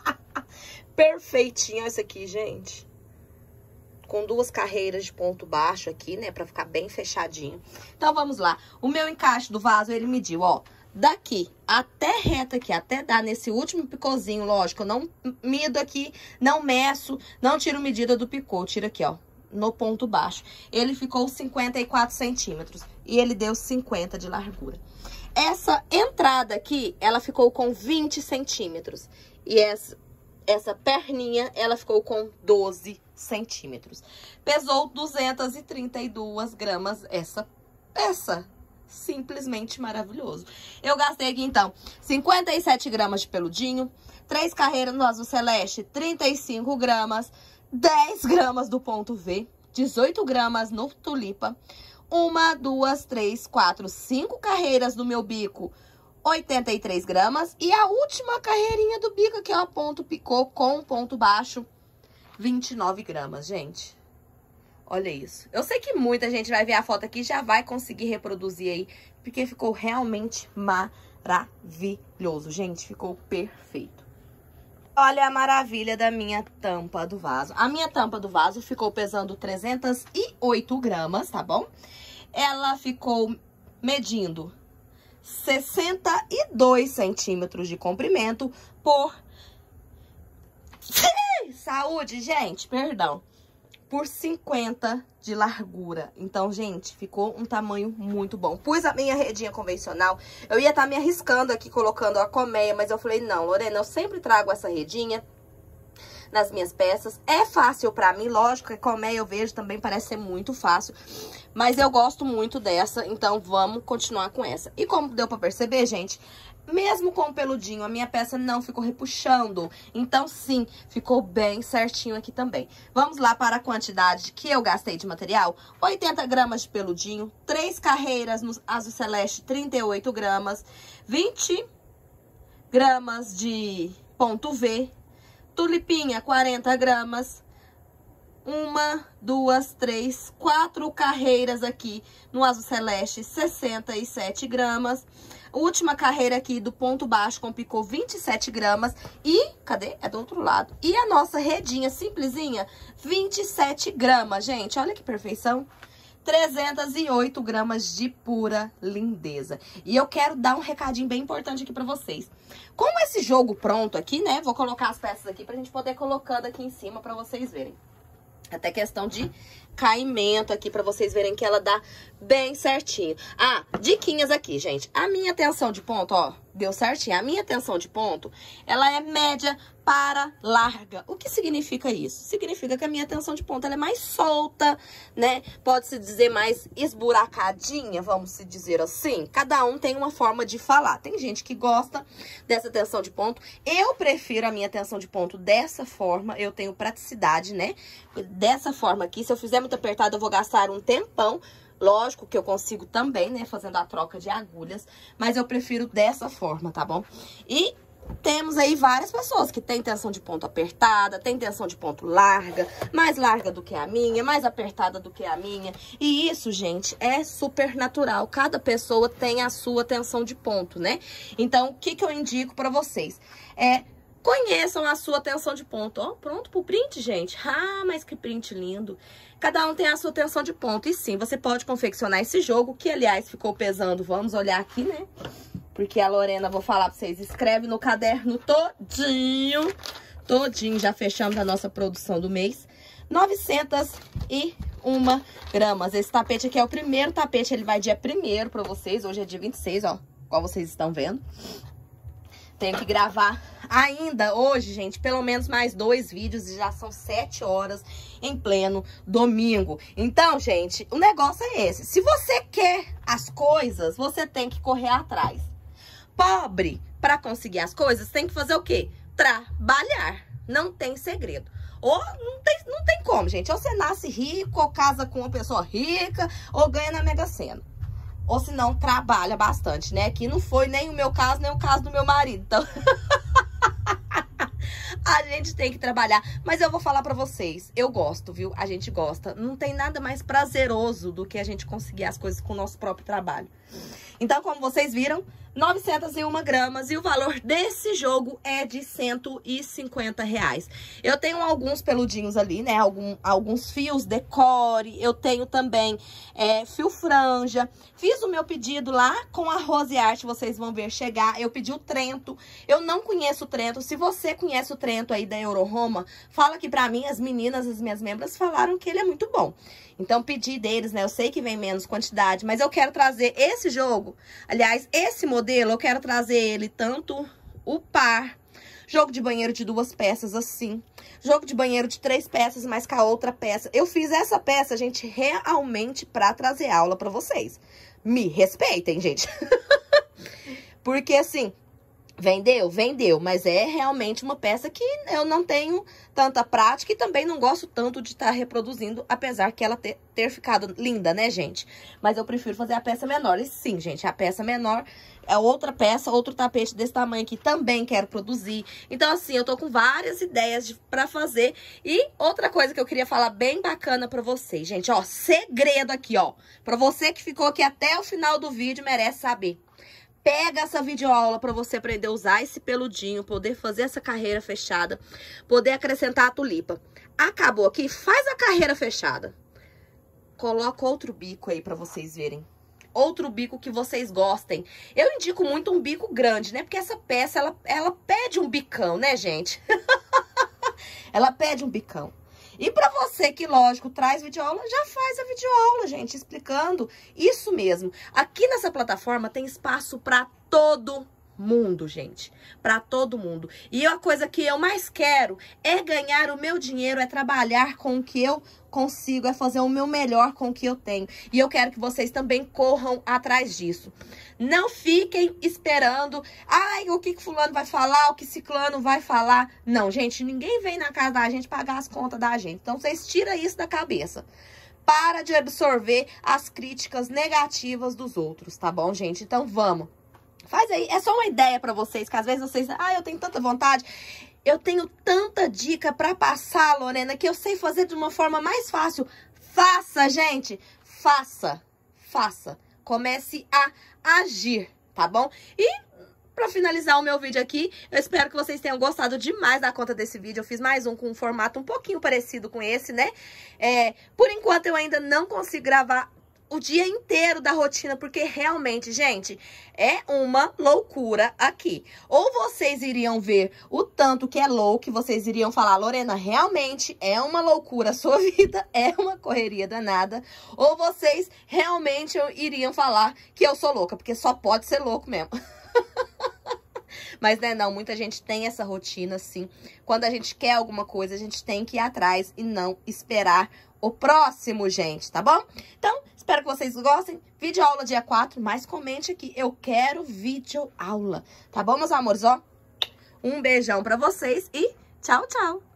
Perfeitinho esse aqui, gente. Com duas carreiras de ponto baixo aqui, né? Pra ficar bem fechadinho. Então, vamos lá. O meu encaixe do vaso, ele mediu, ó. Daqui até reta aqui, até dar nesse último picôzinho, lógico. Eu não mido aqui, não meço, não tiro medida do picô. Tiro aqui, ó, no ponto baixo. Ele ficou cinquenta e quatro centímetros. E ele deu cinquenta de largura. Essa entrada aqui, ela ficou com vinte centímetros. E essa, essa perninha, ela ficou com doze centímetros. Pesou duzentas e trinta e duas gramas essa peça. Simplesmente maravilhoso. Eu gastei aqui, então, cinquenta e sete gramas de peludinho, três carreiras no azul celeste, trinta e cinco gramas, dez gramas do ponto V, dezoito gramas no tulipa, uma, duas, três, quatro, cinco carreiras no meu bico, oitenta e três gramas, e a última carreirinha do bico aqui, ó, ponto picô com ponto baixo, vinte e nove gramas, gente. Olha isso. Eu sei que muita gente vai ver a foto aqui e já vai conseguir reproduzir aí, porque ficou realmente maravilhoso, gente. Ficou perfeito. Olha a maravilha da minha tampa do vaso. A minha tampa do vaso ficou pesando trezentas e oito gramas, tá bom? Ela ficou medindo sessenta e dois centímetros de comprimento por... Saúde, gente, perdão. Por cinquenta de largura. Então, gente, ficou um tamanho muito bom. Pus a minha redinha convencional. Eu ia estar me arriscando aqui, colocando a colmeia, mas eu falei, não, Lorena, eu sempre trago essa redinha nas minhas peças. É fácil pra mim, lógico, que a colmeia eu vejo também parece ser muito fácil. Mas eu gosto muito dessa, então vamos continuar com essa. E como deu pra perceber, gente, mesmo com o peludinho, a minha peça não ficou repuxando. Então, sim, ficou bem certinho aqui também. Vamos lá para a quantidade que eu gastei de material. oitenta gramas de peludinho, três carreiras no azul celeste, trinta e oito gramas, vinte gramas de ponto V, tulipinha, quarenta gramas, uma, duas, três, quatro carreiras aqui no azul celeste, sessenta e sete gramas, Última carreira aqui do ponto baixo com picô vinte e sete gramas. E, cadê? É do outro lado. E a nossa redinha simplesinha, vinte e sete gramas, gente. Olha que perfeição. trezentos e oito gramas de pura lindeza. E eu quero dar um recadinho bem importante aqui pra vocês. Com esse jogo pronto aqui, né? Vou colocar as peças aqui pra gente poder colocando aqui em cima pra vocês verem. Até questão de caimento aqui pra vocês verem que ela dá bem certinho. Ah, diquinhas aqui, gente. A minha tensão de ponto, ó, deu certinho. A minha tensão de ponto, ela é média para larga. O que significa isso? Significa que a minha tensão de ponto ela é mais solta, né? Pode-se dizer mais esburacadinha, vamos se dizer assim. Cada um tem uma forma de falar. Tem gente que gosta dessa tensão de ponto. Eu prefiro a minha tensão de ponto dessa forma. Eu tenho praticidade, né? Dessa forma aqui. Se eu fizer muito apertado, eu vou gastar um tempão. Lógico que eu consigo também, né? Fazendo a troca de agulhas. Mas eu prefiro dessa forma, tá bom? E temos aí várias pessoas que têm tensão de ponto apertada, tem tensão de ponto larga, mais larga do que a minha, mais apertada do que a minha. E isso, gente, é super natural. Cada pessoa tem a sua tensão de ponto, né? Então, o que que eu indico pra vocês? É, conheçam a sua tensão de ponto. Ó, pronto pro print, gente. Ah, mas que print lindo. Cada um tem a sua tensão de ponto. E sim, você pode confeccionar esse jogo, que aliás ficou pesando. Vamos olhar aqui, né? Porque a Lorena, vou falar pra vocês, escreve no caderno todinho, todinho, já fechamos a nossa produção do mês. novecentos e uma gramas. Esse tapete aqui é o primeiro tapete, ele vai dia primeiro pra vocês. Hoje é dia vinte e seis, ó, qual vocês estão vendo. Tenho que gravar ainda hoje, gente, pelo menos mais dois vídeos e já são sete horas em pleno domingo. Então, gente, o negócio é esse. Se você quer as coisas, você tem que correr atrás. Pobre, para conseguir as coisas, tem que fazer o quê? Trabalhar. Não tem segredo. Ou não tem, não tem como, gente. Ou você nasce rico, ou casa com uma pessoa rica, ou ganha na Mega Sena. Ou se não, trabalha bastante, né? Que não foi nem o meu caso, nem o caso do meu marido. Então, a gente tem que trabalhar. Mas eu vou falar pra vocês, eu gosto, viu? A gente gosta. Não tem nada mais prazeroso do que a gente conseguir as coisas com o nosso próprio trabalho. Então, como vocês viram, novecentos e uma gramas e o valor desse jogo é de cento e cinquenta reais. Eu tenho alguns peludinhos ali, né? Algum, alguns fios decore, eu tenho também é, fio franja. Fiz o meu pedido lá com a Rose Art, vocês vão ver chegar. Eu pedi o Trento, eu não conheço o Trento. Se você conhece o Trento aí da Euroroma, fala aqui pra mim, as meninas, as minhas membros falaram que ele é muito bom. Então, pedi deles, né? Eu sei que vem menos quantidade, mas eu quero trazer esse jogo. Aliás, esse modelo, eu quero trazer ele tanto o par, jogo de banheiro de duas peças assim, jogo de banheiro de três peças, mas com a outra peça. Eu fiz essa peça, gente, realmente pra trazer aula pra vocês. Me respeitem, gente. Porque, assim, vendeu? Vendeu, mas é realmente uma peça que eu não tenho tanta prática e também não gosto tanto de estar reproduzindo, apesar que ela ter, ter ficado linda, né, gente? Mas eu prefiro fazer a peça menor. E sim, gente, a peça menor é outra peça, outro tapete desse tamanho aqui também quero produzir. Então, assim, eu tô com várias ideias de, pra fazer. E outra coisa que eu queria falar bem bacana pra vocês, gente, ó, segredo aqui, ó. Pra você que ficou aqui até o final do vídeo, merece saber. Pega essa videoaula para você aprender a usar esse peludinho, poder fazer essa carreira fechada, poder acrescentar a tulipa. Acabou aqui, faz a carreira fechada. Coloca outro bico aí para vocês verem. Outro bico que vocês gostem. Eu indico muito um bico grande, né? Porque essa peça, ela, ela pede um bicão, né, gente? Ela pede um bicão. E pra você que, lógico, traz videoaula, já faz a videoaula, gente, explicando isso mesmo. Aqui nessa plataforma tem espaço pra todo mundo, gente. Pra todo mundo. E a coisa que eu mais quero é ganhar o meu dinheiro, é trabalhar com o que eu consigo, é fazer o meu melhor com o que eu tenho. E eu quero que vocês também corram atrás disso. Não fiquem esperando, ai, o que fulano vai falar, o que ciclano vai falar. Não, gente, ninguém vem na casa da gente pagar as contas da gente. Então, vocês tiram isso da cabeça. Para de absorver as críticas negativas dos outros, tá bom, gente? Então, vamos. Faz aí, é só uma ideia pra vocês, que às vezes vocês, ah, eu tenho tanta vontade, eu tenho tanta dica pra passar, Lorena, que eu sei fazer de uma forma mais fácil. Faça, gente, faça, faça. Comece a agir, tá bom? E pra finalizar o meu vídeo aqui, eu espero que vocês tenham gostado demais da conta desse vídeo. Eu fiz mais um com um formato um pouquinho parecido com esse, né? É, por enquanto eu ainda não consigo gravar o dia inteiro da rotina, porque realmente, gente, é uma loucura aqui. Ou vocês iriam ver o tanto que é louco, vocês iriam falar, Lorena, realmente é uma loucura a sua vida, é uma correria danada. Ou vocês realmente iriam falar que eu sou louca, porque só pode ser louco mesmo. Mas, né, não, muita gente tem essa rotina, assim. Quando a gente quer alguma coisa, a gente tem que ir atrás e não esperar o próximo, gente, tá bom? Então, espero que vocês gostem. Vídeo aula dia quatro, mas comente aqui, eu quero vídeo aula, tá bom, meus amores? Ó, um beijão pra vocês e tchau, tchau!